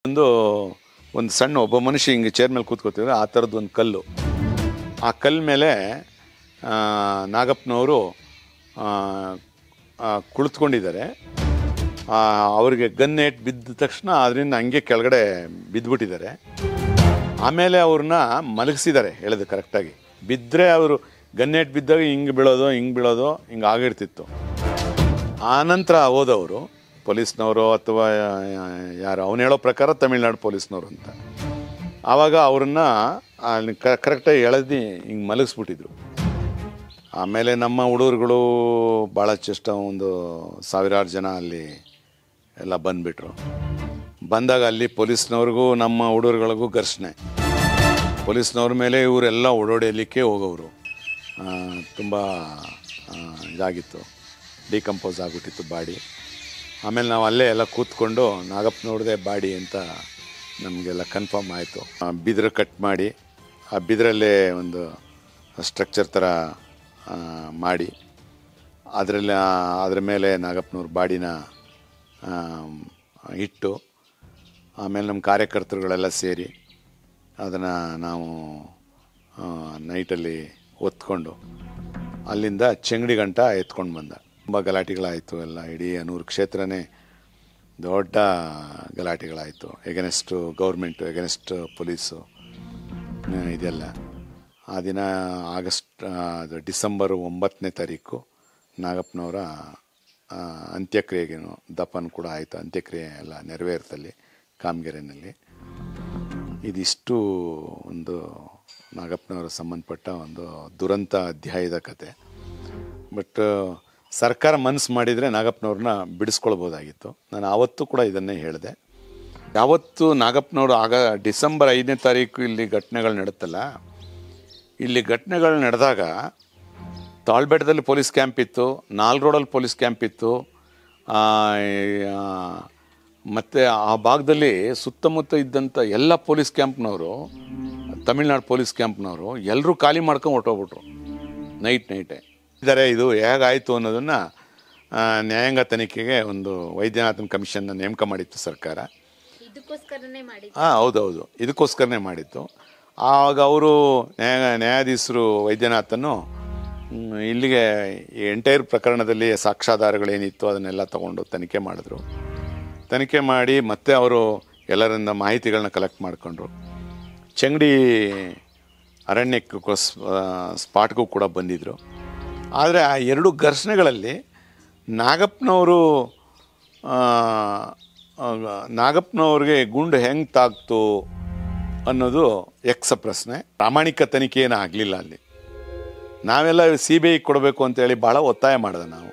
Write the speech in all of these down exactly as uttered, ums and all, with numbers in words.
ಒಂದು ಒಂದು ಸಣ್ಣ ಒಬ್ಬ ಮನುಷ್ಯ ಹಿಂಗೆ ಚೇರ್ ಮೇಲೆ ಕೂತ್ಕೋತಿದ್ರೆ ಆ ಥರದ್ದು ಒಂದು ಕಲ್ಲು, ಆ ಕಲ್ಲು ಮೇಲೆ ನಾಗಪ್ಪನವರು ಕುಳಿತುಕೊಂಡಿದ್ದಾರೆ. ಅವರಿಗೆ ಗನ್ನೇಟ್ ಬಿದ್ದ ತಕ್ಷಣ ಅದರಿಂದ ಹಂಗೆ ಕೆಳಗಡೆ ಬಿದ್ದುಬಿಟ್ಟಿದ್ದಾರೆ. ಆಮೇಲೆ ಅವ್ರನ್ನ ಮಲಗಿಸಿದ್ದಾರೆ ಹೇಳಿದೆ ಕರೆಕ್ಟಾಗಿ. ಬಿದ್ದರೆ ಅವರು ಗನ್ನೇಟ್ ಬಿದ್ದಾಗ ಹಿಂಗೆ ಬೀಳೋದು ಹಿಂಗೆ ಬೀಳೋದು ಹಿಂಗೆ ಆಗಿರ್ತಿತ್ತು. ಆನಂತರ ಹೋದವರು ಪೊಲೀಸ್ನವರು ಅಥವಾ ಯಾರು ಅವನು ಹೇಳೋ ಪ್ರಕಾರ ತಮಿಳ್ನಾಡು ಪೊಲೀಸ್ನವರು ಅಂತ. ಆವಾಗ ಅವ್ರನ್ನ ಕ ಕರೆಕ್ಟಾಗಿ ಎಳೆದು ಹಿಂಗೆ ಮಲಗಿಸ್ಬಿಟ್ಟಿದ್ರು. ಆಮೇಲೆ ನಮ್ಮ ಹುಡುಗರುಗಳು ಭಾಳ ಚೆಷ್ಟ ಒಂದು ಸಾವಿರಾರು ಜನ ಅಲ್ಲಿ ಎಲ್ಲ ಬಂದುಬಿಟ್ರು. ಬಂದಾಗ ಅಲ್ಲಿ ಪೊಲೀಸ್ನವ್ರಿಗೂ ನಮ್ಮ ಹುಡುಗರುಗಳಿಗೂ ಘರ್ಷಣೆ. ಪೊಲೀಸ್ನವ್ರ ಮೇಲೆ ಇವರೆಲ್ಲ ಓಡೋಡಿಯಲಿಕ್ಕೆ ಹೋಗೋರು. ತುಂಬ ಇದಾಗಿತ್ತು, ಡಿಕಂಪೋಸ್ ಆಗಿಬಿಟ್ಟಿತ್ತು ಬಾಡಿ. ಆಮೇಲೆ ನಾವು ಅಲ್ಲೇ ಎಲ್ಲ ಕೂತ್ಕೊಂಡು ನಾಗಪ್ಪನವ್ರದೇ ಬಾಡಿ ಅಂತ ನಮಗೆಲ್ಲ ಕನ್ಫರ್ಮ್ ಆಯಿತು. ಬಿದಿರು ಕಟ್ ಮಾಡಿ ಆ ಬಿದಿರಲ್ಲೇ ಒಂದು ಸ್ಟ್ರಕ್ಚರ್ ಥರ ಮಾಡಿ ಅದರಲ್ಲಿ ಅದ್ರ ಮೇಲೆ ನಾಗಪ್ಪನವ್ರ ಬಾಡಿನ ಇಟ್ಟು ಆಮೇಲೆ ನಮ್ಮ ಕಾರ್ಯಕರ್ತರುಗಳೆಲ್ಲ ಸೇರಿ ಅದನ್ನು ನಾವು ನೈಟಲ್ಲಿ ಹೊತ್ಕೊಂಡು ಅಲ್ಲಿಂದ ಚೆಂಗಡಿ ಗಂಟ ಎತ್ಕೊಂಡು ಬಂದ. ತುಂಬ ಗಲಾಟೆಗಳಾಯಿತು ಎಲ್ಲ. ಇಡೀ ಅನೂರು ಕ್ಷೇತ್ರನೇ ದೊಡ್ಡ ಗಲಾಟೆಗಳಾಯಿತು. ಎಗನೆಸ್ಟು ಗೌರ್ಮೆಂಟು, ಎಗನೆಸ್ಟ್ ಪೊಲೀಸು, ಇದೆಲ್ಲ. ಆ ದಿನ ಆಗಸ್ಟ್ ಅದು ಡಿಸೆಂಬರ್ ಒಂಬತ್ತನೇ ತಾರೀಕು ನಾಗಪ್ಪನವರ ಅಂತ್ಯಕ್ರಿಯೆಗೇನು ದಫನ್ ಕೂಡ ಆಯಿತು. ಅಂತ್ಯಕ್ರಿಯೆ ಎಲ್ಲ ನೆರವೇರ್ತಲ್ಲಿ ಕಾಮಗೆರೆಯಲ್ಲಿ. ಇದಿಷ್ಟು ಒಂದು ನಾಗಪ್ಪನವರ ಸಂಬಂಧಪಟ್ಟ ಒಂದು ದುರಂತ ಅಧ್ಯಾಯದ ಕತೆ. ಬಟ್ ಸರ್ಕಾರ ಮನಸ್ಸು ಮಾಡಿದರೆ ನಾಗಪ್ಪನವ್ರನ್ನ ಬಿಡಿಸ್ಕೊಳ್ಬೋದಾಗಿತ್ತು. ನಾನು ಆವತ್ತೂ ಕೂಡ ಇದನ್ನೇ ಹೇಳಿದೆ. ಯಾವತ್ತು ನಾಗಪ್ಪನವರು ಆಗ ಡಿಸೆಂಬರ್ ಐದನೇ ತಾರೀಕು ಇಲ್ಲಿ ಘಟನೆಗಳು ನಡುತ್ತಲ್ಲ, ಇಲ್ಲಿ ಘಟನೆಗಳು ನಡೆದಾಗ ತಾಳ್ಬೆಟ್ಟದಲ್ಲಿ ಪೊಲೀಸ್ ಕ್ಯಾಂಪ್ ಇತ್ತು, ನಾಲ್ ರೋಡಲ್ಲಿ ಪೊಲೀಸ್ ಕ್ಯಾಂಪ್ ಇತ್ತು, ಮತ್ತು ಆ ಭಾಗದಲ್ಲಿ ಸುತ್ತಮುತ್ತ ಇದ್ದಂಥ ಎಲ್ಲ ಪೊಲೀಸ್ ಕ್ಯಾಂಪ್ನವರು, ತಮಿಳ್ನಾಡು ಪೊಲೀಸ್ ಕ್ಯಾಂಪ್ನವರು ಎಲ್ಲರೂ ಖಾಲಿ ಮಾಡ್ಕೊಂಡು ಹೊರಟೋಗ್ಬಿಟ್ರು ನೈಟ್ ನೈಟೇ ಇದ್ದಾರೆ. ಇದು ಹೇಗಾಯಿತು ಅನ್ನೋದನ್ನು ನ್ಯಾಯಾಂಗ ತನಿಖೆಗೆ ಒಂದು ವೈದ್ಯನಾಥನ್ ಕಮಿಷನ್ನ ನೇಮಕ ಮಾಡಿತ್ತು ಸರ್ಕಾರ. ಹಾಂ ಹೌದೌದು, ಇದಕ್ಕೋಸ್ಕರನೇ ಮಾಡಿತ್ತು. ಆವಾಗ ಅವರು ನ್ಯಾಯ ನ್ಯಾಯಾಧೀಶರು ವೈದ್ಯನಾಥನು ಇಲ್ಲಿಗೆ ಎಂಟೈರ್ ಪ್ರಕರಣದಲ್ಲಿ ಸಾಕ್ಷ್ಯಾಧಾರಗಳೇನಿತ್ತು ಅದನ್ನೆಲ್ಲ ತಗೊಂಡು ತನಿಖೆ ಮಾಡಿದ್ರು. ತನಿಖೆ ಮಾಡಿ ಮತ್ತೆ ಅವರು ಎಲ್ಲರಿಂದ ಮಾಹಿತಿಗಳನ್ನ ಕಲೆಕ್ಟ್ ಮಾಡಿಕೊಂಡ್ರು. ಚೆಂಗಡಿ ಅರಣ್ಯಕ್ಕೆ ಸ್ಪಾಟ್ಗೂ ಕೂಡ ಬಂದಿದ್ದರು. ಆದರೆ ಆ ಎರಡು ಘರ್ಷಣೆಗಳಲ್ಲಿ ನಾಗಪ್ಪನವರು ನಾಗಪ್ಪನವ್ರಿಗೆ ಗುಂಡು ಹೆಂಗೆ ತಾಕ್ತು ಅನ್ನೋದು ಯಕ್ಷ ಪ್ರಶ್ನೆ. ಪ್ರಾಮಾಣಿಕ ತನಿಖೆ ಏನೂ ಆಗಲಿಲ್ಲ ಅಲ್ಲಿ. ನಾವೆಲ್ಲ ಸಿ ಬಿ ಐ ಕೊಡಬೇಕು ಅಂತೇಳಿ ಭಾಳ ಒತ್ತಾಯ ಮಾಡಿದೆ ನಾವು.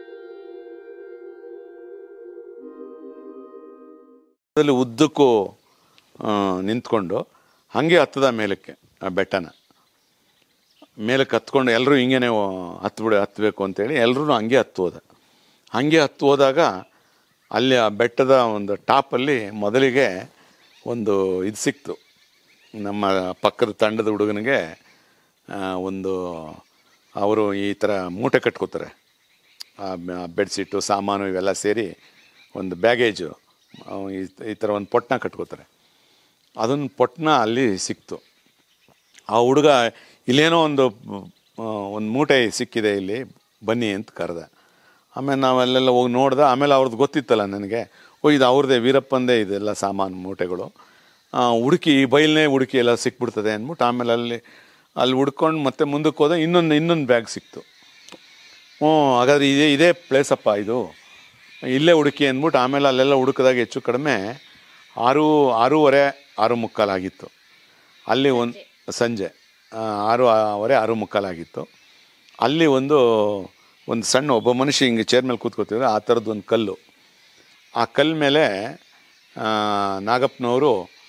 ಅದರಲ್ಲಿ ಉದ್ದಕ್ಕೂ ನಿಂತ್ಕೊಂಡು ಹಾಗೆ ಹತ್ತದ ಮೇಲಕ್ಕೆ ಆ ಬೆಟ್ಟನ ಮೇಲಕ್ಕೆ ಹತ್ಕೊಂಡು ಎಲ್ಲರೂ ಹಿಂಗೇನೆ ಹತ್ಬಿಡ ಹತ್ತಬೇಕು ಅಂತೇಳಿ ಎಲ್ಲರೂ ಹಂಗೆ ಹತ್ತು ಹೋದ. ಹಾಗೆ ಹತ್ತು ಹೋದಾಗ ಅಲ್ಲಿ ಆ ಬೆಟ್ಟದ ಒಂದು ಟಾಪಲ್ಲಿ ಮೊದಲಿಗೆ ಒಂದು ಇದು ಸಿಕ್ತು. ನಮ್ಮ ಪಕ್ಕದ ತಂಡದ ಹುಡುಗನಿಗೆ ಒಂದು ಅವರು ಈ ಥರ ಮೂಟೆ ಕಟ್ಕೋತಾರೆ, ಬೆಡ್ಶೀಟು ಸಾಮಾನು ಇವೆಲ್ಲ ಸೇರಿ ಒಂದು ಬ್ಯಾಗೇಜು ಈ ಥರ ಒಂದು ಪೊಟ್ಟಣ ಕಟ್ಕೋತಾರೆ. ಅದೊಂದು ಪೊಟ್ಟಣ ಅಲ್ಲಿ ಸಿಕ್ತು. ಆ ಹುಡುಗ ಇಲ್ಲೇನೋ ಒಂದು ಒಂದು ಮೂಟೆ ಸಿಕ್ಕಿದೆ ಇಲ್ಲಿ ಬನ್ನಿ ಅಂತ ಕರೆದ. ಆಮೇಲೆ ನಾವೆಲ್ಲೆಲ್ಲ ಹೋಗಿ ನೋಡ್ದೆ. ಆಮೇಲೆ ಅವ್ರದ್ದು ಗೊತ್ತಿತ್ತಲ್ಲ ನನಗೆ, ಓ ಇದು ಅವ್ರದ್ದೇ ವೀರಪ್ಪಂದೇ ಇದೆಲ್ಲ ಸಾಮಾನು ಮೂಟೆಗಳು. ಹುಡುಕಿ ಈ ಬೈಲ್ನೇ ಹುಡುಕಿ ಎಲ್ಲ ಸಿಕ್ಬಿಡ್ತದೆ ಅಂದ್ಬಿಟ್ಟು ಆಮೇಲೆ ಅಲ್ಲಿ ಅಲ್ಲಿ ಹುಡ್ಕೊಂಡು ಮತ್ತೆ ಮುಂದಕ್ಕೆ ಹೋದ. ಇನ್ನೊಂದು ಇನ್ನೊಂದು ಬ್ಯಾಗ್ ಸಿಕ್ತು. ಹ್ಞೂ ಹಾಗಾದ್ರೆ ಇದೇ ಇದೇ ಪ್ಲೇಸಪ್ಪ, ಇದು ಇಲ್ಲೇ ಹುಡುಕಿ ಅಂದ್ಬಿಟ್ಟು ಆಮೇಲೆ ಅಲ್ಲೆಲ್ಲ ಹುಡುಕಿದಾಗ ಹೆಚ್ಚು ಕಡಿಮೆ ಆರು ಆರೂವರೆ ಆರು ಮುಕ್ಕಾಲಾಗಿತ್ತು. ಅಲ್ಲಿ ಒಂದು ಸಂಜೆ ಆರು ಅವರೆ ಆರು ಮುಕ್ಕಾಲಾಗಿತ್ತು. ಅಲ್ಲಿ ಒಂದು ಒಂದು ಸಣ್ಣ ಒಬ್ಬ ಮನುಷ್ಯ ಹಿಂಗೆ ಚೇರ್ ಮೇಲೆ ಕೂತ್ಕೋತಿದ್ರೆ ಆ ಥರದ್ದು ಒಂದು ಕಲ್ಲು, ಆ ಕಲ್ಲು ಮೇಲೆ ನಾಗಪ್ಪನವರು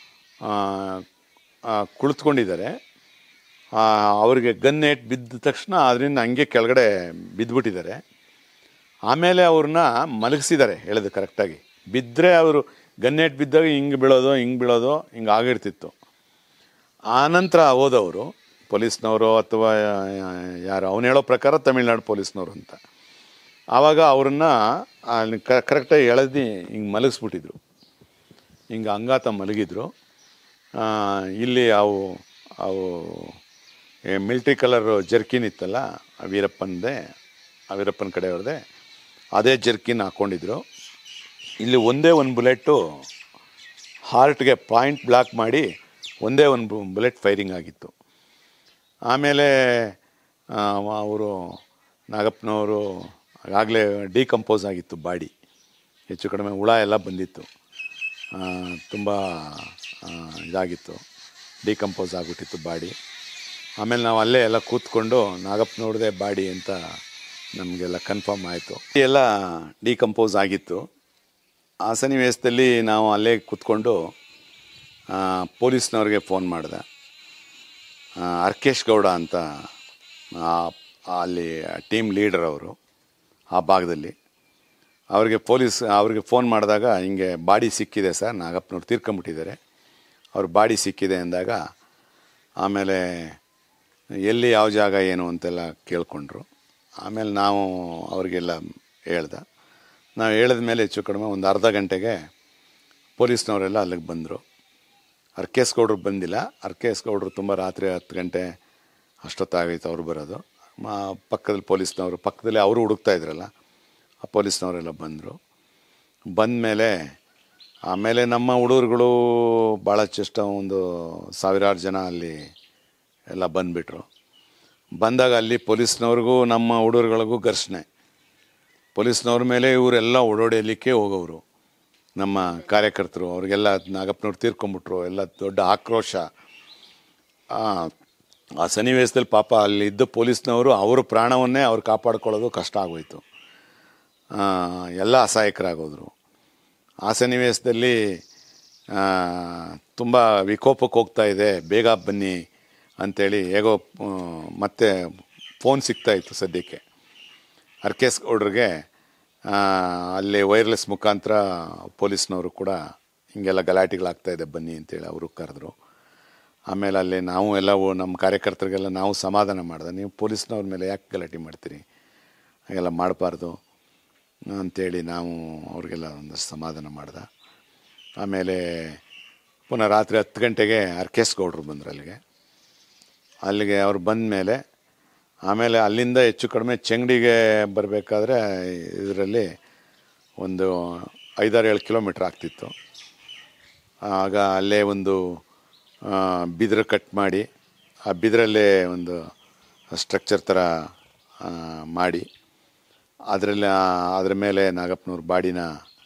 ಕುಳಿತುಕೊಂಡಿದ್ದಾರೆ. ಅವರಿಗೆ ಗನ್ನೇಟ್ ಬಿದ್ದ ತಕ್ಷಣ ಅದರಿಂದ ಹಂಗೆ ಕೆಳಗಡೆ ಬಿದ್ದುಬಿಟ್ಟಿದ್ದಾರೆ. ಆಮೇಲೆ ಅವ್ರನ್ನ ಮಲಗಿಸಿದ್ದಾರೆ ಹೇಳಿದೆ ಕರೆಕ್ಟಾಗಿ. ಬಿದ್ದರೆ ಅವರು ಗನ್ನೇಟ್ ಬಿದ್ದಾಗ ಹಿಂಗೆ ಬೀಳೋದು ಹಿಂಗೆ ಬೀಳೋದು ಹಿಂಗೆ ಆಗಿರ್ತಿತ್ತು. ಆನಂತರ ಹೋದವರು ಪೊಲೀಸ್ನವರು ಅಥವಾ ಯಾರು ಅವನು ಹೇಳೋ ಪ್ರಕಾರ ತಮಿಳ್ನಾಡು ಪೊಲೀಸ್ನವರು ಅಂತ. ಆವಾಗ ಅವ್ರನ್ನ ಕ ಕರೆಕ್ಟಾಗಿ ಎಳೆದು ಹಿಂಗೆ ಮಲಗಿಸ್ಬಿಟ್ಟಿದ್ರು. ಹಿಂಗೆ ಅಂಗಾತ ಮಲಗಿದ್ರು. ಇಲ್ಲಿ ಅವು ಅವು ಮಿಲ್ಟ್ರಿ ಕಲರ್ ಜರ್ಕಿನ್ ಇತ್ತಲ್ಲ ಆ ವೀರಪ್ಪನದೇ, ಆ ವೀರಪ್ಪನ ಕಡೆಯವ್ರದ್ದೇ, ಅದೇ ಜರ್ಕಿನ್ ಹಾಕ್ಕೊಂಡಿದ್ರು. ಇಲ್ಲಿ ಒಂದೇ ಒಂದು ಬುಲೆಟ್ಟು ಹಾರ್ಟ್ಗೆ ಪಾಯಿಂಟ್ ಬ್ಲಾಕ್ ಮಾಡಿ ಒಂದೇ ಒಂದು ಬುಲೆಟ್ ಫೈರಿಂಗ್ ಆಗಿತ್ತು. ಆಮೇಲೆ ಅವರು ನಾಗಪ್ಪನವರು ಆಗಲೇ ಡಿಕಂಪೋಸ್ ಆಗಿತ್ತು ಬಾಡಿ, ಹೆಚ್ಚು ಕಡಿಮೆ ಹುಳ ಎಲ್ಲ ಬಂದಿತ್ತು, ತುಂಬ ಇದಾಗಿತ್ತು, ಡಿಕಂಪೋಸ್ ಆಗಿಬಿಟ್ಟಿತ್ತು ಬಾಡಿ. ಆಮೇಲೆ ನಾವು ಅಲ್ಲೇ ಎಲ್ಲ ಕೂತ್ಕೊಂಡು ನಾಗಪ್ಪನವ್ರದೇ ಬಾಡಿ ಅಂತ ನಮಗೆಲ್ಲ ಕನ್ಫರ್ಮ್ ಆಯಿತು. ಎಲ್ಲ ಡಿಕಂಪೋಸ್ ಆಗಿತ್ತು. ಆ ಸನ್ನಿವೇಶದಲ್ಲಿ ನಾವು ಅಲ್ಲೇ ಕೂತ್ಕೊಂಡು ಪೊಲೀಸ್ನವ್ರಿಗೆ ಫೋನ್ ಮಾಡಿದೆ. ಅರ್ಕೇಶ್ ಗೌಡ ಅಂತ ಅಲ್ಲಿ ಟೀಮ್ ಲೀಡರ್ ಅವರು ಆ ಭಾಗದಲ್ಲಿ. ಅವ್ರಿಗೆ ಪೊಲೀಸ್ ಅವ್ರಿಗೆ ಫೋನ್ ಮಾಡಿದಾಗ ಹಿಂಗೆ ಬಾಡಿ ಸಿಕ್ಕಿದೆ ಸರ್, ನಾಗಪ್ಪನವ್ರು ತೀರ್ಕೊಂಬಿಟ್ಟಿದ್ದಾರೆ, ಅವ್ರ ಬಾಡಿ ಸಿಕ್ಕಿದೆ ಅಂದಾಗ ಆಮೇಲೆ ಎಲ್ಲಿ ಯಾವ ಜಾಗ ಏನು ಅಂತೆಲ್ಲ ಕೇಳ್ಕೊಂಡ್ರು. ಆಮೇಲೆ ನಾವು ಅವ್ರಿಗೆಲ್ಲ ಹೇಳ್ದೆ. ನಾವು ಹೇಳಿದ ಮೇಲೆ ಹೆಚ್ಚು ಕಡಿಮೆ ಒಂದು ಅರ್ಧ ಗಂಟೆಗೆ ಪೊಲೀಸ್ನವರೆಲ್ಲ ಅಲ್ಲಿಗೆ ಬಂದರು. ಅರ್ಕೇಶ್ ಗೌಡ್ರು ಬಂದಿಲ್ಲ. ಅರ್ಕೇಶ್ ಗೌಡ್ರು ತುಂಬ ರಾತ್ರಿ ಹತ್ತು ಗಂಟೆ ಅಷ್ಟೊತ್ತಾಗೈತೆ ಅವ್ರು ಬರೋದು. ಮಾ ಪಕ್ಕದಲ್ಲಿ ಪೊಲೀಸ್ನವರು ಪಕ್ಕದಲ್ಲಿ ಅವರು ಹುಡುಕ್ತಾ ಇದ್ರಲ್ಲ, ಆ ಪೊಲೀಸ್ನವರೆಲ್ಲ ಬಂದರು. ಬಂದಮೇಲೆ ಆಮೇಲೆ ನಮ್ಮ ಹುಡುಗರುಗಳು ಭಾಳ ಚೆಷ್ಟ ಒಂದು ಸಾವಿರಾರು ಜನ ಅಲ್ಲಿ ಎಲ್ಲ ಬಂದುಬಿಟ್ರು. ಬಂದಾಗ ಅಲ್ಲಿ ಪೊಲೀಸ್ನವ್ರಿಗೂ ನಮ್ಮ ಹುಡುಗರುಗಳಿಗೂ ಘರ್ಷಣೆ. ಪೊಲೀಸ್ನವ್ರ ಮೇಲೆ ಇವರೆಲ್ಲ ಓಡೋಡಿಯಲಿಕ್ಕೆ ಹೋಗೋರು ನಮ್ಮ ಕಾರ್ಯಕರ್ತರು. ಅವ್ರಿಗೆಲ್ಲ ನಾಗಪ್ಪನವ್ರು ತೀರ್ಕೊಂಬಿಟ್ರು, ಎಲ್ಲ ದೊಡ್ಡ ಆಕ್ರೋಶ. ಆ ಸನ್ನಿವೇಶದಲ್ಲಿ ಪಾಪ ಅಲ್ಲಿದ್ದ ಪೊಲೀಸ್ನವರು ಅವ್ರ ಪ್ರಾಣವನ್ನೇ ಅವ್ರು ಕಾಪಾಡ್ಕೊಳ್ಳೋದು ಕಷ್ಟ ಆಗೋಯ್ತು. ಎಲ್ಲ ಅಸಹಾಯಕರಾಗೋದ್ರು. ಆ ಸನ್ನಿವೇಶದಲ್ಲಿ ತುಂಬ ವಿಕೋಪಕ್ಕೆ ಹೋಗ್ತಾ ಇದೆ, ಬೇಗ ಬನ್ನಿ ಅಂಥೇಳಿ ಹೇಗೋ ಮತ್ತೆ ಫೋನ್ ಸಿಗ್ತಾಯಿತ್ತು ಸದ್ಯಕ್ಕೆ. ಅರ್ಕೇಶ್ ಗೌಡ್ರಿಗೆ ಅಲ್ಲಿ ವೈರ್ಲೆಸ್ ಮುಖಾಂತರ ಪೊಲೀಸ್ನವರು ಕೂಡ ಹಿಂಗೆಲ್ಲ ಗಲಾಟೆಗಳಾಗ್ತಾಯಿದೆ ಬನ್ನಿ ಅಂತೇಳಿ ಅವರು ಕರೆದ್ರು. ಆಮೇಲೆ ಅಲ್ಲಿ ನಾವು ಎಲ್ಲ ನಮ್ಮ ಕಾರ್ಯಕರ್ತರಿಗೆಲ್ಲ ನಾವು ಸಮಾಧಾನ ಮಾಡಿದೆ. ನೀವು ಪೊಲೀಸ್ನವ್ರ ಮೇಲೆ ಯಾಕೆ ಗಲಾಟೆ ಮಾಡ್ತೀರಿ, ಹಾಗೆಲ್ಲ ಮಾಡಬಾರ್ದು ಅಂಥೇಳಿ ನಾವು ಅವ್ರಿಗೆಲ್ಲ ಒಂದಷ್ಟು ಸಮಾಧಾನ ಮಾಡ್ದೆ. ಆಮೇಲೆ ಪುನಃ ರಾತ್ರಿ ಹತ್ತು ಗಂಟೆಗೆ ಅರ್ಕೇಶ್ ಗೌಡ್ರು ಬಂದರು ಅಲ್ಲಿಗೆ. ಅಲ್ಲಿಗೆ ಅವ್ರು ಬಂದ ಮೇಲೆ ಆಮೇಲೆ ಅಲ್ಲಿಂದ ಹೆಚ್ಚು ಕಡಿಮೆ ಚೆಂಗಡಿಗೆ ಬರಬೇಕಾದ್ರೆ ಇದರಲ್ಲಿ ಒಂದು ಐದಾರು ಏಳು ಕಿಲೋಮೀಟ್ರ್ ಆಗ್ತಿತ್ತು. ಆಗ ಅಲ್ಲೇ ಒಂದು ಬಿದಿರು ಕಟ್ ಮಾಡಿ ಆ ಬಿದಿರಲ್ಲೇ ಒಂದು ಸ್ಟ್ರಕ್ಚರ್ ಥರ ಮಾಡಿ ಅದರಲ್ಲಿ ಅದ್ರ ಮೇಲೆ ನಾಗಪ್ಪನವ್ರ ಬಾಡಿನ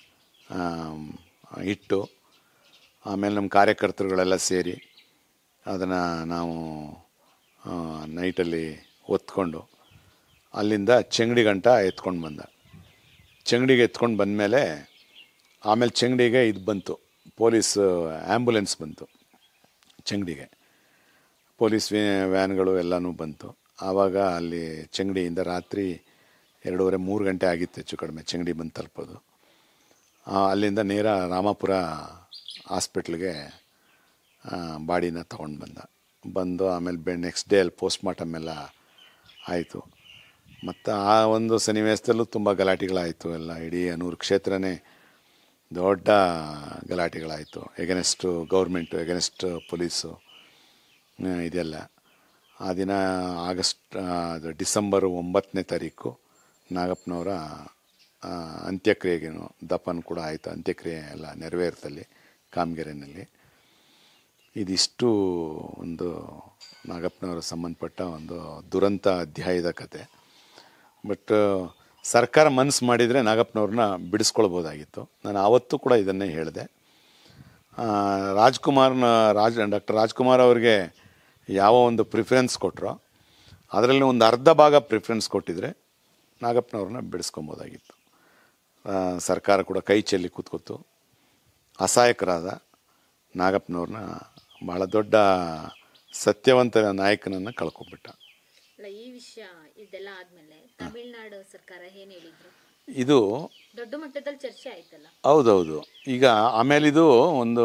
ಇಟ್ಟು ಆಮೇಲೆ ನಮ್ಮ ಕಾರ್ಯಕರ್ತರುಗಳೆಲ್ಲ ಸೇರಿ ಅದನ್ನು ನಾವು ನೈಟಲ್ಲಿ ಹೊತ್ಕೊಂಡು ಅಲ್ಲಿಂದ ಚೆಂಗಡಿ ಗಂಟ ಎತ್ಕೊಂಡು ಬಂದ. ಚೆಂಗಡಿಗೆ ಎತ್ಕೊಂಡು ಬಂದಮೇಲೆ ಆಮೇಲೆ ಚೆಂಗಡಿಗೆ ಇದು ಬಂತು, ಪೊಲೀಸ್ ಆ್ಯಂಬುಲೆನ್ಸ್ ಬಂತು ಚೆಂಗಡಿಗೆ, ಪೊಲೀಸ್ ವ್ಯಾನ್ಗಳು ಎಲ್ಲನೂ ಬಂತು. ಆವಾಗ ಅಲ್ಲಿ ಚೆಂಗಡಿಯಿಂದ ರಾತ್ರಿ ಎರಡೂವರೆ ಮೂರು ಗಂಟೆ ಆಗಿತ್ತು ಹೆಚ್ಚು ಕಡಿಮೆ ಚೆಂಗಡಿ ಬಂದು ತಲುಪೋದು. ಅಲ್ಲಿಂದ ನೇರ ರಾಮಪುರ ಹಾಸ್ಪಿಟ್ಲಿಗೆ ಬಾಡಿನ ತೊಗೊಂಡು ಬಂದ. ಬಂದು ಆಮೇಲೆ ಬೆ ನೆಕ್ಸ್ಟ್ ಡೇ ಅಲ್ಲಿ ಪೋಸ್ಟ್ ಮಾರ್ಟಮ್ ಎಲ್ಲ ಆಯಿತು. ಮತ್ತು ಆ ಒಂದು ಸನ್ನಿವೇಶದಲ್ಲೂ ತುಂಬ ಗಲಾಟೆಗಳಾಯಿತು. ಎಲ್ಲ ಇಡೀ ಅನೂರು ಕ್ಷೇತ್ರನೇ ದೊಡ್ಡ ಗಲಾಟೆಗಳಾಯಿತು, ಎಗನೆಸ್ಟು ಗೌರ್ಮೆಂಟು, ಎಗನೆಸ್ಟ್ ಪೊಲೀಸು ಇದೆಲ್ಲ. ಆ ದಿನ ಆಗಸ್ಟ್ ಅದು ಡಿಸೆಂಬರ್ ಒಂಬತ್ತನೇ ತಾರೀಕು ನಾಗಪ್ಪನವರ ಅಂತ್ಯಕ್ರಿಯೆಗೇನು ದಫನ್ ಕೂಡ ಆಯಿತು. ಅಂತ್ಯಕ್ರಿಯೆ ಎಲ್ಲ ನೆರವೇರ್ತಲ್ಲಿ ಕಾಮಗೆರೆಯಲ್ಲಿ. ಇದಿಷ್ಟು ಒಂದು ನಾಗಪ್ಪನವರ ಸಂಬಂಧಪಟ್ಟ ಒಂದು ದುರಂತ ಅಧ್ಯಾಯದ ಕತೆ. ಬಟ್ ಸರ್ಕಾರ ಮನಸ್ಸು ಮಾಡಿದರೆ ನಾಗಪ್ಪನವ್ರನ್ನ ಬಿಡಿಸ್ಕೊಳ್ಬೋದಾಗಿತ್ತು. ನಾನು ಆವತ್ತೂ ಕೂಡ ಇದನ್ನೇ ಹೇಳಿದೆ. ರಾಜ್ಕುಮಾರ್ನ ರಾಜ್ ಡಾಕ್ಟರ್ ರಾಜ್ಕುಮಾರ್ ಅವ್ರಿಗೆ ಯಾವ ಒಂದು ಪ್ರಿಫರೆನ್ಸ್ ಕೊಟ್ಟರೋ ಅದರಲ್ಲಿ ಒಂದು ಅರ್ಧ ಭಾಗ ಪ್ರಿಫರೆನ್ಸ್ ಕೊಟ್ಟಿದ್ರೆ ನಾಗಪ್ಪನವ್ರನ್ನ ಬಿಡಿಸ್ಕೊಬೋದಾಗಿತ್ತು. ಸರ್ಕಾರ ಕೂಡ ಕೈ ಚೆಲ್ಲಿ ಕೂತ್ಕೊತು. ಅಸಹಾಯಕರಾದ ನಾಗಪ್ಪನವ್ರನ್ನ ಭಾಳ ದೊಡ್ಡ ಸತ್ಯವಂತ ನಾಯಕನನ್ನು ಕಳ್ಕೊಂಡ್ಬಿಟ್ಟ. ಈ ವಿಷಯ ಇದೆಲ್ಲ ಆದ್ಮೇಲೆ ತಮಿಳುನಾಡು ಸರ್ಕಾರ ಏನು ಹೇಳಿದ್ರು? ಇದು ದೊಡ್ಡ ಮಟ್ಟದಲ್ಲಿ ಚರ್ಚೆ ಆಯ್ತಲ್ಲ. ಹೌದೌದು. ಈಗ ಆಮೇಲೆ ಇದು ಒಂದು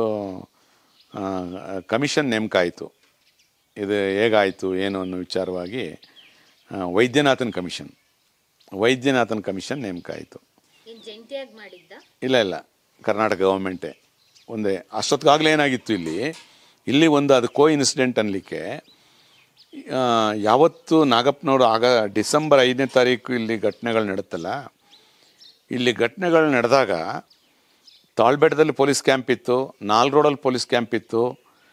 ಕಮಿಷನ್ ನೇಮಕ ಆಯಿತು. ಇದು ಹೇಗಾಯಿತು ಏನು ಅನ್ನೋ ವಿಚಾರವಾಗಿ ವೈದ್ಯನಾಥನ್ ಕಮಿಷನ್ ವೈದ್ಯನಾಥನ್ ಕಮಿಷನ್ ನೇಮಕ ಆಯಿತು. ಜಂಟಿಯಾಗಿ ಮಾಡಿದ್ದ? ಇಲ್ಲ ಇಲ್ಲ, ಕರ್ನಾಟಕ ಗೌರ್ಮೆಂಟೇ ಒಂದೇ ಅಷ್ಟೊತ್ತಿಗಾಗಲೇ ಏನಾಗಿತ್ತು ಇಲ್ಲಿ ಇಲ್ಲಿ ಒಂದು ಅದು ಕೋ ಇನ್ಸಿಡೆಂಟ್ ಅನ್ನಲಿಕ್ಕೆ ಯಾವತ್ತು ನಾಗಪ್ಪನವರು ಆಗ ಡಿಸೆಂಬರ್ ಐದನೇ ತಾರೀಕು ಇಲ್ಲಿ ಘಟನೆಗಳು ನಡೆಯುತ್ತಲ್ಲ, ಇಲ್ಲಿ ಘಟನೆಗಳು ನಡೆದಾಗ ತಾಳ್ಬೆಟ್ಟದಲ್ಲಿ ಪೊಲೀಸ್ ಕ್ಯಾಂಪ್ ಇತ್ತು, ನಾಲ್ ರೋಡಲ್ಲಿ ಪೊಲೀಸ್ ಕ್ಯಾಂಪ್ ಇತ್ತು,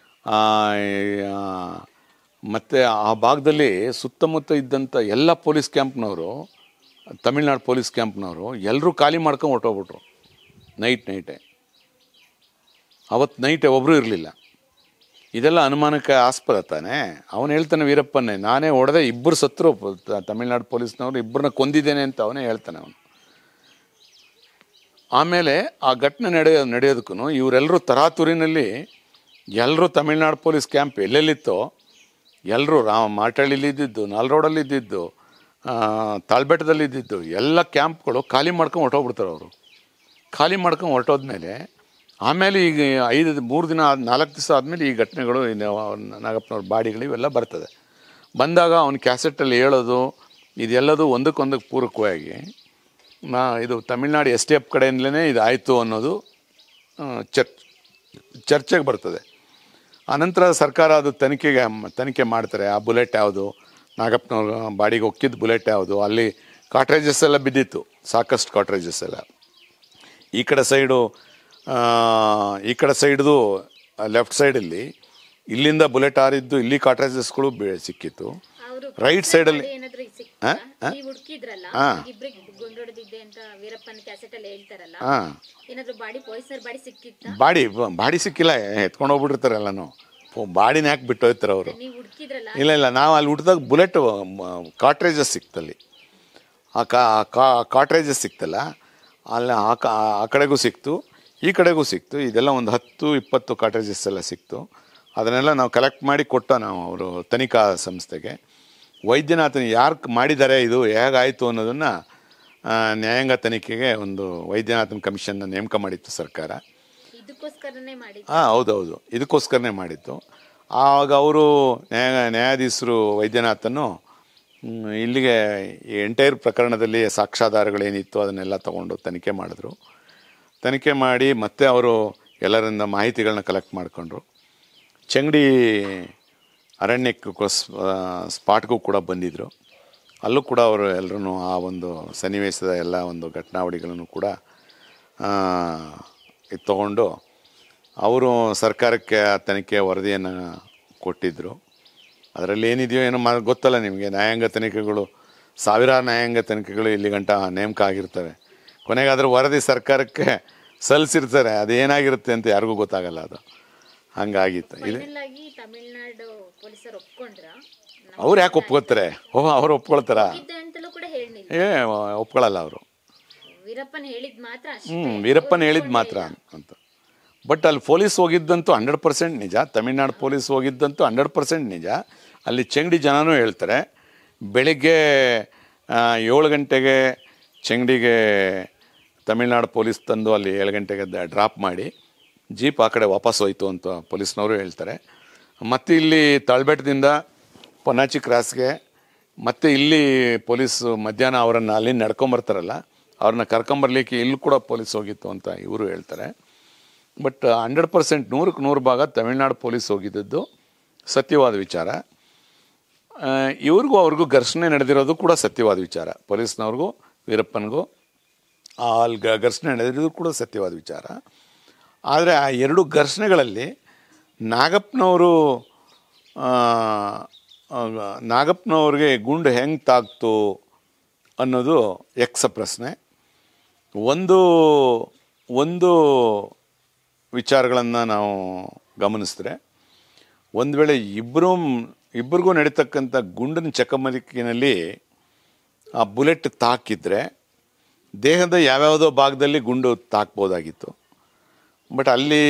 ಮತ್ತು ಆ ಭಾಗದಲ್ಲಿ ಸುತ್ತಮುತ್ತ ಇದ್ದಂಥ ಎಲ್ಲ ಪೊಲೀಸ್ ಕ್ಯಾಂಪ್ನವರು, ತಮಿಳ್ನಾಡು ಪೊಲೀಸ್ ಕ್ಯಾಂಪ್ನವರು ಎಲ್ಲರೂ ಖಾಲಿ ಮಾಡ್ಕೊಂಡು ಹೊರಟೋಗ್ಬಿಟ್ರು ನೈಟ್ ನೈಟೇ. ಅವತ್ತು ನೈಟೇ ಒಬ್ಬರು ಇರಲಿಲ್ಲ. ಇದೆಲ್ಲ ಅನುಮಾನಕ್ಕೆ ಆಸ್ಪದ ತಾನೆ. ಅವನು ಹೇಳ್ತಾನೆ ವೀರಪ್ಪನ್ನೇ, ನಾನೇ ಹೊಡೆದೆ, ಇಬ್ಬರು ಸತ್ರು ತಮಿಳ್ನಾಡು ಪೊಲೀಸ್ನವರು, ಇಬ್ಬರನ್ನ ಕೊಂದಿದ್ದೇನೆ ಅಂತ ಅವನೇ ಹೇಳ್ತಾನೆ ಅವನು. ಆಮೇಲೆ ಆ ಘಟನೆ ನಡೆಯೋ ನಡೆಯೋದಕ್ಕೂ ಇವರೆಲ್ಲರೂ ತರಾತುರಿನಲ್ಲಿ ಎಲ್ಲರೂ ತಮಿಳ್ನಾಡು ಪೊಲೀಸ್ ಕ್ಯಾಂಪ್ ಎಲ್ಲೆಲ್ಲಿತ್ತೋ ಎಲ್ಲರೂ ರಾಮ ಮಾಟಳ್ಳಿಲಿ ಇದ್ದಿದ್ದು, ನಾಲ್ ರೋಡಲ್ಲಿ ಇದ್ದಿದ್ದು, ತಾಳ್ಬೆಟ್ಟದಲ್ಲಿ ಇದ್ದಿದ್ದು ಎಲ್ಲ ಕ್ಯಾಂಪ್ಗಳು ಖಾಲಿ ಮಾಡ್ಕೊಂಡು ಹೊರಟೋಗ್ಬಿಡ್ತಾರೆ ಅವರು. ಖಾಲಿ ಮಾಡ್ಕೊಂಡು ಹೊರಟೋದ್ಮೇಲೆ ಆಮೇಲೆ ಈಗ ಐದು ಮೂರು ದಿನ ನಾಲ್ಕು ದಿವಸ ಆದಮೇಲೆ ಈ ಘಟನೆಗಳು ನಾಗಪ್ಪನವ್ರ ಬಾಡಿಗಳು ಇವೆಲ್ಲ ಬರ್ತದೆ. ಬಂದಾಗ ಅವನ ಕ್ಯಾಸೆಟ್ಟಲ್ಲಿ ಹೇಳೋದು ಇದೆಲ್ಲದು ಒಂದಕ್ಕೊಂದಕ್ಕೆ ಪೂರಕವಾಗಿ ನಾ ಇದು ತಮಿಳ್ನಾಡು ಎಸ್ ಟಿ ಎಫ್ ಕಡೆಯಿಂದಲೇ ಇದು ಆಯಿತು ಅನ್ನೋದು ಚರ್ಚ್ ಚರ್ಚೆಗೆ ಬರ್ತದೆ. ಆನಂತರ ಸರ್ಕಾರ ಅದು ತನಿಖೆಗೆ ತನಿಖೆ ಮಾಡ್ತಾರೆ. ಆ ಬುಲೆಟ್ ಯಾವುದು, ನಾಗಪ್ಪನವ್ರ ಬಾಡಿಗೆ ಒಕ್ಕಿದ್ದು ಬುಲೆಟ್ ಯಾವುದು, ಅಲ್ಲಿ ಕಾಟ್ರೇಜಸ್ ಎಲ್ಲ ಬಿದ್ದಿತ್ತು, ಸಾಕಷ್ಟು ಕಾಟ್ರೇಜಸ್ ಎಲ್ಲ. ಈ ಕಡೆ ಸೈಡು ಈ ಕಡೆ ಸೈಡ್ದು ಲೆಫ್ಟ್ ಸೈಡಲ್ಲಿ ಇಲ್ಲಿಂದ ಬುಲೆಟ್ ಹಾರಿದ್ದು ಇಲ್ಲಿ ಕಾಟ್ರೇಜಸ್ಗಳು ಸಿಕ್ಕಿತ್ತು. ರೈಟ್ ಸೈಡಲ್ಲಿ ಬಾಡಿ ಬಾಡಿ ಸಿಕ್ಕಿಲ್ಲ, ಎತ್ಕೊಂಡು ಹೋಗ್ಬಿಟ್ಟಿರ್ತಾರೆ ಎಲ್ಲಾನು. ಬಾಡಿನ ಯಾಕೆ ಬಿಟ್ಟು ಹೋಗ್ತಾರೆ ಅವರು. ಇಲ್ಲ ಇಲ್ಲ ನಾವು ಅಲ್ಲಿ ಹುಟ್ಟಿದಾಗ ಬುಲೆಟ್ ಕಾಟ್ರೇಜಸ್ ಸಿಕ್ತಲ್ಲಿ, ಆ ಕಾಟ್ರೇಜಸ್ ಸಿಕ್ತಲ್ಲ ಅಲ್ಲಿ ಆ ಕಡೆಗೂ ಸಿಕ್ತು, ಈ ಕಡೆಗೂ ಸಿಕ್ತು. ಇದೆಲ್ಲ ಒಂದು ಹತ್ತು ಇಪ್ಪತ್ತು ಕಾಟ್ರೇಜಸ್ ಎಲ್ಲ ಸಿಕ್ತು. ಅದನ್ನೆಲ್ಲ ನಾವು ಕಲೆಕ್ಟ್ ಮಾಡಿ ಕೊಟ್ಟ ನಾವು ಅವರು ತನಿಖಾ ಸಂಸ್ಥೆಗೆ. ವೈದ್ಯನಾಥನ್ ಯಾರು ಮಾಡಿದ್ದಾರೆ, ಇದು ಹೇಗಾಯಿತು ಅನ್ನೋದನ್ನು ನ್ಯಾಯಾಂಗ ತನಿಖೆಗೆ ಒಂದು ವೈದ್ಯನಾಥನ್ ಕಮಿಷನ್ನ ನೇಮಕ ಮಾಡಿತ್ತು ಸರ್ಕಾರ. ಹಾಂ ಹೌದೌದು, ಇದಕ್ಕೋಸ್ಕರನೇ ಮಾಡಿತ್ತು. ಆವಾಗ ಅವರು ನ್ಯಾಯ ನ್ಯಾಯಾಧೀಶರು ವೈದ್ಯನಾಥನು ಇಲ್ಲಿಗೆ ಎಂಟೈರ್ ಪ್ರಕರಣದಲ್ಲಿ ಸಾಕ್ಷ್ಯಾಧಾರಗಳೇನಿತ್ತು ಅದನ್ನೆಲ್ಲ ತೊಗೊಂಡು ತನಿಖೆ ಮಾಡಿದ್ರು. ತನಿಖೆ ಮಾಡಿ ಮತ್ತೆ ಅವರು ಎಲ್ಲರಿಂದ ಮಾಹಿತಿಗಳನ್ನ ಕಲೆಕ್ಟ್ ಮಾಡಿಕೊಂಡ್ರು. ಚಂಗಡಿ ಅರಣ್ಯಕ್ಕೆ ಸ್ಪಾಟ್ಗೂ ಕೂಡ ಬಂದಿದ್ದರು. ಅಲ್ಲೂ ಕೂಡ ಅವರು ಎಲ್ಲರೂ ಆ ಒಂದು ಸನ್ನಿವೇಶದ ಎಲ್ಲ ಒಂದು ಘಟನಾವಳಿಗಳನ್ನು ಕೂಡ ಇದು ತಗೊಂಡು ಅವರು ಸರ್ಕಾರಕ್ಕೆ ಆ ತನಿಖೆ ವರದಿಯನ್ನು ಕೊಟ್ಟಿದ್ದರು. ಅದರಲ್ಲಿ ಏನಿದೆಯೋ ಏನೋ ಮಾ ಗೊತ್ತಲ್ಲ ನಿಮಗೆ, ನ್ಯಾಯಾಂಗ ತನಿಖೆಗಳು ಸಾವಿರಾರು ನ್ಯಾಯಾಂಗ ತನಿಖೆಗಳು ಇಲ್ಲಿ ಗಂಟ ನೇಮಕ ಆಗಿರ್ತವೆ. ಕೊನೆಗೆ ಅದರ ವರದಿ ಸರ್ಕಾರಕ್ಕೆ ಸಲ್ಲಿಸಿರ್ತಾರೆ, ಅದು ಏನಾಗಿರುತ್ತೆ ಅಂತ ಯಾರಿಗೂ ಗೊತ್ತಾಗಲ್ಲ. ಅದು ಹಂಗಾಗಿತ್ತು. ಇದು ಅವ್ರು ಯಾಕೆ ಒಪ್ಕೋತಾರೆ? ಓಹ್ ಅವ್ರು ಒಪ್ಕೊಳ್ತಾರ? ಏ ಒಪ್ಕೊಳ್ಳಲ್ಲ ಅವರು. ಹ್ಞೂ ವೀರಪ್ಪನ್ ಹೇಳಿದ್ ಮಾತ್ರ ಅಂತ. ಬಟ್ ಅಲ್ಲಿ ಪೊಲೀಸ್ ಹೋಗಿದ್ದಂತೂ ಹಂಡ್ರೆಡ್ ಪರ್ಸೆಂಟ್ ನಿಜ. ತಮಿಳ್ನಾಡು ಪೊಲೀಸ್ ಹೋಗಿದ್ದಂತೂ ಹಂಡ್ರೆಡ್ ಪರ್ಸೆಂಟ್ ನಿಜ. ಅಲ್ಲಿ ಚಂಗಡಿ ಜನನೂ ಹೇಳ್ತಾರೆ, ಬೆಳಿಗ್ಗೆ ಏಳು ಗಂಟೆಗೆ ಚಂಗಡಿಗೆ ತಮಿಳ್ನಾಡು ಪೊಲೀಸ್ ತಂದು ಅಲ್ಲಿ ಏಳು ಗಂಟೆಗೆ ಡ್ರಾಪ್ ಮಾಡಿ ಜೀಪ್ ಆ ಕಡೆ ವಾಪಸ್ ಹೋಯ್ತು ಅಂತ ಪೊಲೀಸ್ನವರು ಹೇಳ್ತಾರೆ. ಮತ್ತು ಇಲ್ಲಿ ತಾಳ್ಬೆಟ್ಟದಿಂದ ಪೊನ್ನಾಚಿ ಕ್ರಾಸ್ಗೆ ಮತ್ತು ಇಲ್ಲಿ ಪೊಲೀಸ್ ಮಧ್ಯಾಹ್ನ ಅವರನ್ನು ಅಲ್ಲಿ ನಡ್ಕೊಂಬರ್ತಾರಲ್ಲ ಅವ್ರನ್ನ ಕರ್ಕೊಂಬರ್ಲಿಕ್ಕೆ ಇಲ್ಲಿ ಕೂಡ ಪೊಲೀಸ್ ಹೋಗಿತ್ತು ಅಂತ ಇವರು ಹೇಳ್ತಾರೆ. ಬಟ್ ಹಂಡ್ರೆಡ್ ಪರ್ಸೆಂಟ್ ನೂರಕ್ಕೆ ನೂರು ಭಾಗ ತಮಿಳ್ನಾಡು ಪೊಲೀಸ್ ಹೋಗಿದ್ದದ್ದು ಸತ್ಯವಾದ ವಿಚಾರ. ಇವ್ರಿಗೂ ಅವ್ರಿಗೂ ಘರ್ಷಣೆ ನಡೆದಿರೋದು ಕೂಡ ಸತ್ಯವಾದ ವಿಚಾರ. ಪೊಲೀಸ್ನವ್ರಿಗೂ ವೀರಪ್ಪನಿಗೂ ಅಲ್ಲಿ ಘರ್ಷಣೆ ನಡೆದಿರೋದು ಕೂಡ ಸತ್ಯವಾದ ವಿಚಾರ. ಆದರೆ ಆ ಎರಡು ಘರ್ಷಣೆಗಳಲ್ಲಿ ನಾಗಪ್ಪನವರು ನಾಗಪ್ಪನವ್ರಿಗೆ ಗುಂಡು ಹೆಂಗೆ ತಾಕ್ತು ಅನ್ನೋದು ಯಕ್ಷ ಪ್ರಶ್ನೆ. ಒಂದು ಒಂದು ವಿಚಾರಗಳನ್ನು ನಾವು ಗಮನಿಸಿದ್ರೆ, ಒಂದು ವೇಳೆ ಇಬ್ಬರೂ ಇಬ್ಬರಿಗೂ ನಡೀತಕ್ಕಂಥ ಗುಂಡಿನ ಚಕಮಕಿನಲ್ಲಿ ಆ ಬುಲೆಟ್ ತಾಕಿದ್ರೆ ದೇಹದ ಯಾವ್ಯಾವುದೋ ಭಾಗದಲ್ಲಿ ಗುಂಡು ತಾಕ್ಬೋದಾಗಿತ್ತು. ಬಟ್ ಅಲ್ಲಿ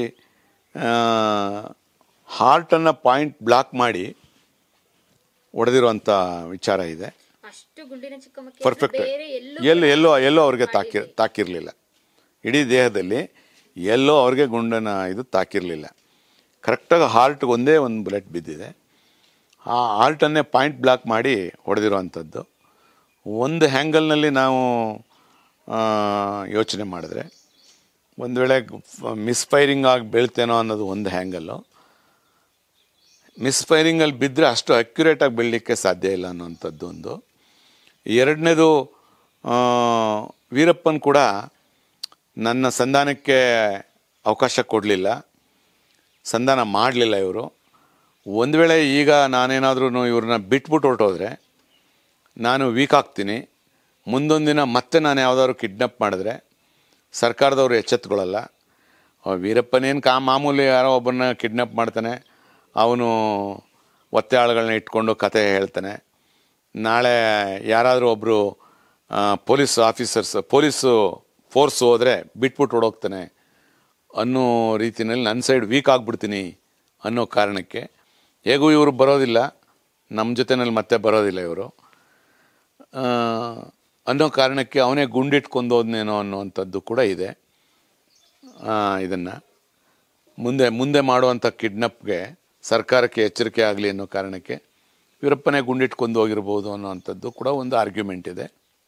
ಹಾರ್ಟನ್ನು ಪಾಯಿಂಟ್ ಬ್ಲಾಕ್ ಮಾಡಿ ಹೊಡೆದಿರುವಂಥ ವಿಚಾರ ಇದೆ. ಪರ್ಫೆಕ್ಟ್. ಎಲ್ಲೋ ಎಲ್ಲೋ ಎಲ್ಲೋ ಅವ್ರಿಗೆ ತಾಕಿ ತಾಕಿರಲಿಲ್ಲ ಇಡೀ ದೇಹದಲ್ಲಿ ಎಲ್ಲೋ ಅವ್ರಿಗೆ ಗುಂಡನ ಇದು ತಾಕಿರಲಿಲ್ಲ. ಕರೆಕ್ಟಾಗಿ ಹಾರ್ಟ್ಗೆ ಒಂದೇ ಒಂದು ಬುಲೆಟ್ ಬಿದ್ದಿದೆ. ಆ ಹಾರ್ಟನ್ನೇ ಪಾಯಿಂಟ್ ಬ್ಲಾಕ್ ಮಾಡಿ ಹೊಡೆದಿರುವಂಥದ್ದು. ಒಂದು ಹ್ಯಾಂಗಲ್ನಲ್ಲಿ ನಾವು ಯೋಚನೆ ಮಾಡಿದ್ರೆ ಒಂದು ವೇಳೆ ಮಿಸ್ಫೈರಿಂಗ್ ಆಗಿ ಬೀಳ್ತೇನೋ ಅನ್ನೋದು ಒಂದು ಹ್ಯಾಂಗಲ್ಲು. ಮಿಸ್ಫೈರಿಂಗಲ್ಲಿ ಬಿದ್ದರೆ ಅಷ್ಟು ಅಕ್ಯುರೇಟಾಗಿ ಬೀಳಲಿಕ್ಕೆ ಸಾಧ್ಯ ಇಲ್ಲ ಅನ್ನೋವಂಥದ್ದು ಒಂದು. ಎರಡನೇದು, ವೀರಪ್ಪನ್ ಕೂಡ ನನ್ನ ಸಂಧಾನಕ್ಕೆ ಅವಕಾಶ ಕೊಡಲಿಲ್ಲ, ಸಂಧಾನ ಮಾಡಲಿಲ್ಲ ಇವರು. ಒಂದು ವೇಳೆ ಈಗ ನಾನೇನಾದ್ರೂ ಇವ್ರನ್ನ ಬಿಟ್ಬಿಟ್ಟು ಹೊರಟೋದ್ರೆ ನಾನು ವೀಕ್ ಆಗ್ತೀನಿ. ಮುಂದೊಂದು ದಿನ ಮತ್ತೆ ನಾನು ಯಾವುದಾದ್ರು ಕಿಡ್ನಾಪ್ ಮಾಡಿದ್ರೆ ಸರ್ಕಾರದವರು ಎಚ್ಚೆತ್ತುಕೊಳ್ಳಲ್ಲ. ವೀರಪ್ಪನೇನು ಕಾ ಮಾಮೂಲಿ ಯಾರೋ ಒಬ್ಬರನ್ನ ಕಿಡ್ನಾಪ್ ಮಾಡ್ತಾನೆ, ಅವನು ಒತ್ತೆ ಆಳುಗಳನ್ನ ಇಟ್ಕೊಂಡು ಕತೆ ಹೇಳ್ತಾನೆ. ನಾಳೆ ಯಾರಾದರೂ ಒಬ್ಬರು ಪೊಲೀಸ್ ಆಫೀಸರ್ಸ್ ಪೊಲೀಸು ಫೋರ್ಸ್ ಹೋದರೆ ಬಿಟ್ಬಿಟ್ಟು ಹೊಡೋಗ್ತಾನೆ ಅನ್ನೋ ರೀತಿಯಲ್ಲಿ ನನ್ನ ಸೈಡ್ ವೀಕ್ ಆಗಿಬಿಡ್ತೀನಿ ಅನ್ನೋ ಕಾರಣಕ್ಕೆ, ಹೇಗೂ ಇವರು ಬರೋದಿಲ್ಲ ನಮ್ಮ ಜೊತೆಯಲ್ಲಿ ಮತ್ತೆ ಬರೋದಿಲ್ಲ ಇವರು ಅನ್ನೋ ಕಾರಣಕ್ಕೆ ಅವನೇ ಗುಂಡಿಟ್ಕೊಂಡು ಹೋದ್ನೇನೋ ಅನ್ನೋವಂಥದ್ದು ಕೂಡ ಇದೆ. ಇದನ್ನು ಮುಂದೆ ಮುಂದೆ ಮಾಡುವಂಥ ಕಿಡ್ನಾಪ್ಗೆ ಸರ್ಕಾರಕ್ಕೆ ಎಚ್ಚರಿಕೆ ಆಗಲಿ ಅನ್ನೋ ಕಾರಣಕ್ಕೆ ವೀರಪ್ಪನೇ ಗುಂಡಿಟ್ಕೊಂಡು ಹೋಗಿರ್ಬೋದು ಅನ್ನೋವಂಥದ್ದು ಕೂಡ ಒಂದು ಆರ್ಗ್ಯುಮೆಂಟ್ ಇದೆ.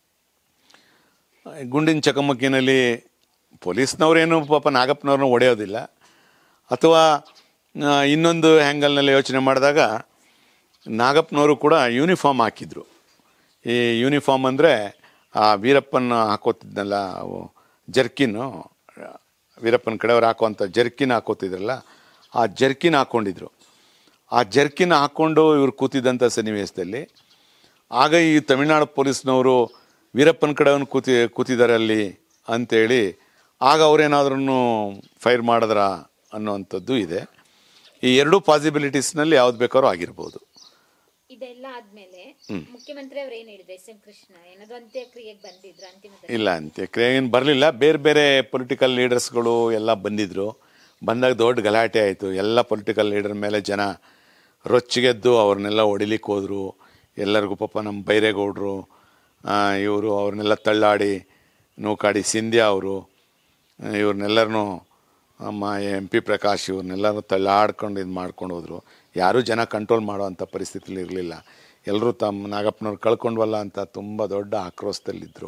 ಗುಂಡಿನ ಚಕಮಕಿನಲ್ಲಿ ಪೊಲೀಸ್ನವರೇನು ಪಾಪ ನಾಗಪ್ಪನವ್ರನ್ನ ಹೊಡೆಯೋದಿಲ್ಲ. ಅಥವಾ ಇನ್ನೊಂದು ಹ್ಯಾಂಗಲ್ನಲ್ಲಿ ಯೋಚನೆ ಮಾಡಿದಾಗ ನಾಗಪ್ಪನವರು ಕೂಡ ಯೂನಿಫಾರ್ಮ್ ಹಾಕಿದ್ರು. ಈ ಯೂನಿಫಾರ್ಮ್ ಅಂದರೆ ಆ ವೀರಪ್ಪನ ಹಾಕೋತಿದ್ನಲ್ಲ ಜರ್ಕಿನ್ನು, ವೀರಪ್ಪನ ಕಡೆಯವ್ರು ಹಾಕುವಂಥ ಜರ್ಕಿನ್ ಹಾಕೋತಿದ್ರಲ್ಲ, ಆ ಜರ್ಕಿನ್ ಹಾಕ್ಕೊಂಡಿದ್ರು. ಆ ಜರ್ಕಿನ್ ಹಾಕ್ಕೊಂಡು ಇವ್ರು ಕೂತಿದ್ದಂಥ ಸನ್ನಿವೇಶದಲ್ಲಿ ಆಗ ಈ ತಮಿಳ್ನಾಡು ಪೊಲೀಸ್ನವರು ವೀರಪ್ಪನ ಕಡೆಯವನು ಕೂತಿ ಕೂತಿದ್ದಾರೆ ಅಲ್ಲಿ ಅಂಥೇಳಿ ಆಗ ಅವರೇನಾದ್ರೂ ಫೈರ್ ಮಾಡಿದ್ರ ಅನ್ನೋವಂಥದ್ದು ಇದೆ. ಈ ಎರಡೂ ಪಾಸಿಬಿಲಿಟೀಸ್ನಲ್ಲಿ ಯಾವ್ದು ಬೇಕಾದ್ರೂ ಆಗಿರ್ಬೋದು. ಇದೆಲ್ಲ ಆದ್ಮೇಲೆ ಮುಖ್ಯಮಂತ್ರಿ ಅವರು ಏನು ಹೇಳಿದ್ರು? ಎಸ್ ಎಂ ಕೃಷ್ಣ ಏನಾದ್ರು ಅಂತ್ಯಕ್ರಿಯೆಗೆ ಬಂದಿದ್ರು? ಅಂತಿಮ ಇಲ್ಲ, ಅಂತ್ಯಕ್ರಿಯೆ ಏನು ಬರಲಿಲ್ಲ. ಬೇರೆ ಬೇರೆ ಪೊಲಿಟಿಕಲ್ ಲೀಡರ್ಸ್ಗಳು ಎಲ್ಲ ಬಂದಿದ್ರು. ಬಂದಾಗ ದೊಡ್ಡ ಗಲಾಟೆ ಆಯಿತು. ಎಲ್ಲ ಪೊಲಿಟಿಕಲ್ ಲೀಡರ್ ಮೇಲೆ ಜನ ರೊಚ್ಚಿಗೆದ್ದು ಅವ್ರನ್ನೆಲ್ಲ ಹೊಡಿಲಿಕ್ಕೆ ಹೋದರು. ಎಲ್ಲರಿಗೂ ಪಾಪ ನಮ್ಮ ಬೈರೇಗೌಡರು ಇವರು ಅವ್ರನ್ನೆಲ್ಲ ತಳ್ಳಾಡಿ ನೂಕಾಡಿ, ಸಿಂಧ್ಯಾ ಅವರು ಇವ್ರನ್ನೆಲ್ಲರನ್ನೂ ನಮ್ಮ ಎಂ ಪಿ ಪ್ರಕಾಶ್ ಇವ್ರನ್ನೆಲ್ಲರೂ ತಳ್ಳಾಡ್ಕೊಂಡು ಇದು ಮಾಡ್ಕೊಂಡು ಹೋದರು. ಯಾರೂ ಜನ ಕಂಟ್ರೋಲ್ ಮಾಡೋವಂಥ ಪರಿಸ್ಥಿತಿಲಿ ಇರಲಿಲ್ಲ. ಎಲ್ಲರೂ ತಮ್ಮ ನಾಗಪ್ಪನವ್ರು ಕಳ್ಕೊಂಡ್ವಲ್ಲ ಅಂತ ತುಂಬ ದೊಡ್ಡ ಆಕ್ರೋಶದಲ್ಲಿದ್ದರು.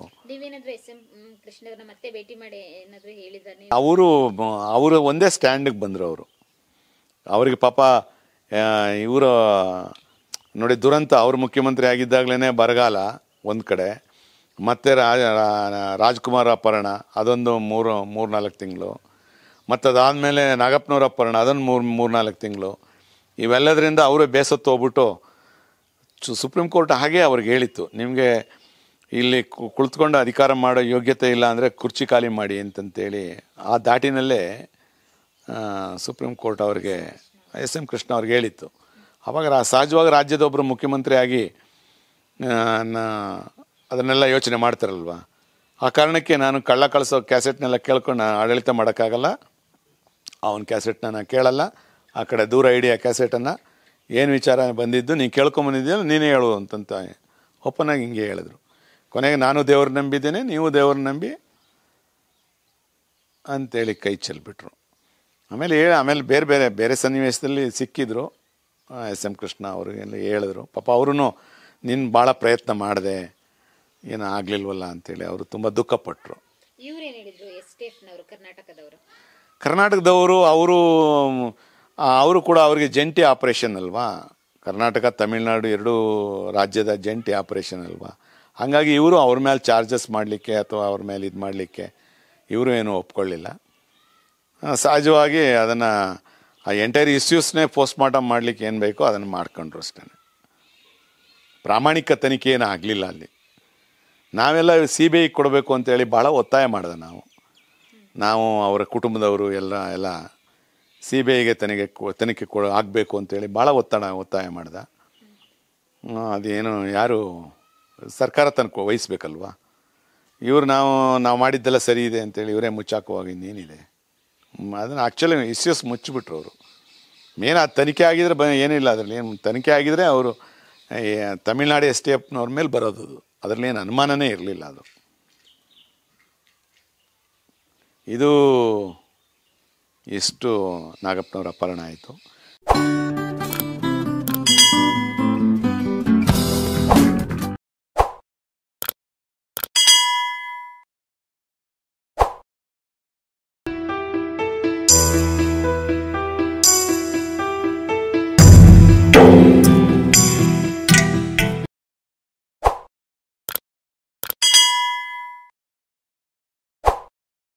ಅವರು ಅವರು ಒಂದೇ ಸ್ಟ್ಯಾಂಡಿಗೆ ಬಂದರು. ಅವರು ಅವರಿಗೆ ಪಾಪ ಇವರು ನೋಡಿ ದುರಂತ. ಅವರು ಮುಖ್ಯಮಂತ್ರಿ ಆಗಿದ್ದಾಗಲೇ ಬರಗಾಲ ಒಂದು ಕಡೆ, ಮತ್ತು ರಾಜ ರಾಜ್ಕುಮಾರ್ ಅಪಹರಣ ಅದೊಂದು ಮೂರು ಮೂರು ನಾಲ್ಕು ತಿಂಗಳು, ಮತ್ತು ಅದಾದಮೇಲೆ ನಾಗಪ್ಪನವ್ರ ಅಪಹರಣ ಅದೊಂದು ಮೂರು ಮೂರು ನಾಲ್ಕು ತಿಂಗಳು. ಇವೆಲ್ಲದರಿಂದ ಅವರೇ ಬೇಸತ್ತು ಹೋಗ್ಬಿಟ್ಟು ಸುಪ್ರೀಂ ಕೋರ್ಟ್ ಹಾಗೆ ಅವ್ರಿಗೆ ಹೇಳಿತ್ತು, ನಿಮಗೆ ಇಲ್ಲಿ ಕುಳಿತುಕೊಂಡು ಅಧಿಕಾರ ಮಾಡೋ ಯೋಗ್ಯತೆ ಇಲ್ಲ ಅಂದರೆ ಕುರ್ಚಿ ಖಾಲಿ ಮಾಡಿ ಅಂತಂತೇಳಿ. ಆ ದಾಟಿನಲ್ಲೇ ಸುಪ್ರೀಂ ಕೋರ್ಟ್ ಅವ್ರಿಗೆ ಎಸ್ ಎಂ ಕೃಷ್ಣ ಅವ್ರಿಗೆ ಹೇಳಿತ್ತು. ಆವಾಗ ಸಹಜವಾಗಿ ರಾಜ್ಯದ ಒಬ್ಬರು ಮುಖ್ಯಮಂತ್ರಿ ಆಗಿ ಅದನ್ನೆಲ್ಲ ಯೋಚನೆ ಮಾಡ್ತಾರಲ್ವ. ಆ ಕಾರಣಕ್ಕೆ ನಾನು ಕಳ್ಳ ಕಳಿಸೋ ಕ್ಯಾಸೆಟ್ನೆಲ್ಲ ಕೇಳ್ಕೊಂಡು ಆಡಳಿತ ಮಾಡೋಕ್ಕಾಗಲ್ಲ, ಅವನ ಕ್ಯಾಸೆಟ್ನ ನಾನು ಕೇಳಲ್ಲ, ಆ ಕಡೆ ದೂರ ಇಡಿ ಆ ಕ್ಯಾಸೆಟನ್ನು, ಏನು ವಿಚಾರ ಬಂದಿದ್ದು ನೀನು ಕೇಳ್ಕೊಂಬಂದಿದ್ದೀಯಲ್ಲ ನೀನೇ ಹೇಳು ಅಂತಂತ ಓಪನ್ನಾಗಿ ಹಿಂಗೆ ಹೇಳಿದ್ರು. ಕೊನೆಗೆ ನಾನು ದೇವ್ರ ನಂಬಿದ್ದೇನೆ, ನೀವು ದೇವ್ರ ನಂಬಿ ಅಂತೇಳಿ ಕೈ ಚೆಲ್ಬಿಟ್ರು. ಆಮೇಲೆ ಹೇಳಿ ಆಮೇಲೆ ಬೇರೆ ಬೇರೆ ಬೇರೆ ಸನ್ನಿವೇಶದಲ್ಲಿ ಸಿಕ್ಕಿದ್ರು ಎಸ್ ಎಂ ಕೃಷ್ಣ ಅವ್ರಿಗೆಲ್ಲ ಹೇಳಿದ್ರು. ಪಾಪ ಅವರು ನೀನು ಭಾಳ ಪ್ರಯತ್ನ ಮಾಡಿದೆ, ಏನು ಆಗಲಿಲ್ವಲ್ಲ ಅಂತೇಳಿ ಅವರು ತುಂಬ ದುಃಖಪಟ್ಟರು. ಕರ್ನಾಟಕದವರು ಕರ್ನಾಟಕದವರು ಅವರು ಅವರು ಕೂಡ ಅವರಿಗೆ ಜಂಟಿ ಆಪರೇಷನ್ ಅಲ್ವಾ, ಕರ್ನಾಟಕ ತಮಿಳ್ನಾಡು ಎರಡೂ ರಾಜ್ಯದ ಜಂಟಿ ಆಪರೇಷನ್ ಅಲ್ವಾ. ಹಾಗಾಗಿ ಇವರು ಅವ್ರ ಮೇಲೆ ಚಾರ್ಜಸ್ ಮಾಡಲಿಕ್ಕೆ ಅಥವಾ ಅವ್ರ ಮೇಲೆ ಇದು ಮಾಡಲಿಕ್ಕೆ ಇವರು ಏನು ಒಪ್ಕೊಳ್ಳಿಲ್ಲ. ಸಹಜವಾಗಿ ಅದನ್ನು ಆ ಎಂಟೈರ್ ಇಶ್ಯೂಸ್ನೇ ಪೋಸ್ಟ್ ಮಾರ್ಟಮ್ ಮಾಡಲಿಕ್ಕೆ ಏನು ಬೇಕೋ ಅದನ್ನು ಮಾಡ್ಕೊಂಡ್ರು ಅಷ್ಟೇ. ಪ್ರಾಮಾಣಿಕ ತನಿಖೆ ಏನು ಆಗಲಿಲ್ಲ ಅಲ್ಲಿ. ನಾವೆಲ್ಲ ಸಿ ಬಿ ಐ ಕೊಡಬೇಕು ಅಂತೇಳಿ ಭಾಳ ಒತ್ತಾಯ ಮಾಡಿದೆ ನಾವು ನಾವು ಅವರ ಕುಟುಂಬದವರು ಎಲ್ಲ ಎಲ್ಲ ಸಿ ಬಿ ಐಗೆ ತನಿಖೆ ತನಿಖೆ ಕೊ ಆಗಬೇಕು ಅಂತೇಳಿ ಭಾಳ ಒತ್ತಡ ಒತ್ತಾಯ ಮಾಡ್ದೆ. ಅದೇನು ಯಾರು ಸರ್ಕಾರ ತನಕ ವಹಿಸ್ಬೇಕಲ್ವ. ಇವರು ನಾವು ನಾವು ಮಾಡಿದ್ದೆಲ್ಲ ಸರಿ ಇದೆ ಅಂತೇಳಿ ಇವರೇ ಮುಚ್ಚಾಕುವಾಗ ಇನ್ನೇನಿದೆ. ಅದನ್ನು ಆ್ಯಕ್ಚುಲಿ ಇಶ್ಯೂಸ್ ಮುಚ್ಚಿಬಿಟ್ರು ಅವರು. ಮೇನ್ ಅದು ತನಿಖೆ ಆಗಿದ್ರೆ ಬ ಏನಿಲ್ಲ ಅದರಲ್ಲಿ. ಏನು ತನಿಖೆ ಆಗಿದ್ರೆ ಅವರು ತಮಿಳ್ನಾಡು ಎಸ್ ಟಿ ಎಫ್ನವ್ರ ಮೇಲೆ ಬರೋದು, ಅದರಲ್ಲಿ ಏನು ಅನುಮಾನನೇ ಇರಲಿಲ್ಲ ಅದು. ಇದು ಎಷ್ಟು ನಾಗಪ್ಪನವ್ರ ಅಪಹರಣ ಆಯಿತು.